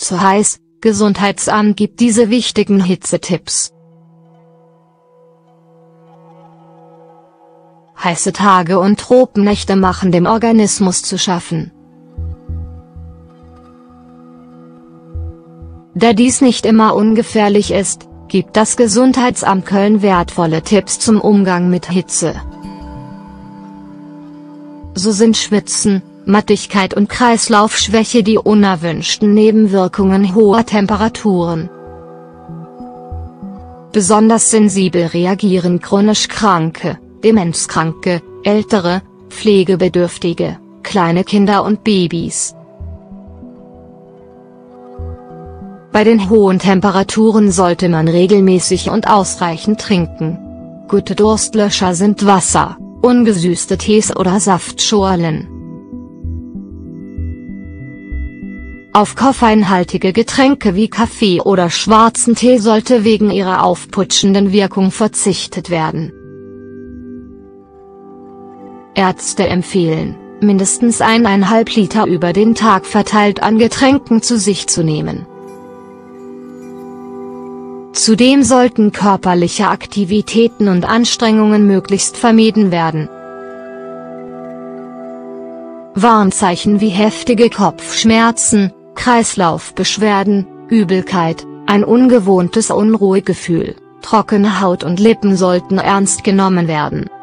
zu heiß. Gesundheitsamt gibt diese wichtigen Hitzetipps. Heiße Tage und Tropennächte machen dem Organismus zu schaffen. Da dies nicht immer ungefährlich ist, gibt das Gesundheitsamt Köln wertvolle Tipps zum Umgang mit Hitze. So sind Schwitzen, Mattigkeit und Kreislaufschwäche die unerwünschten Nebenwirkungen hoher Temperaturen. Besonders sensibel reagieren chronisch Kranke, Demenzkranke, Ältere, Pflegebedürftige, kleine Kinder und Babys. Bei den hohen Temperaturen sollte man regelmäßig und ausreichend trinken. Gute Durstlöscher sind Wasser, ungesüßte Tees oder Saftschorlen. Auf koffeinhaltige Getränke wie Kaffee oder schwarzen Tee sollte wegen ihrer aufputschenden Wirkung verzichtet werden. Ärzte empfehlen, mindestens 1,5 Liter über den Tag verteilt an Getränken zu sich zu nehmen. Zudem sollten körperliche Aktivitäten und Anstrengungen möglichst vermieden werden. Warnzeichen wie heftige Kopfschmerzen, Kreislaufbeschwerden, Übelkeit, ein ungewohntes Unruhegefühl, trockene Haut und Lippen sollten ernst genommen werden.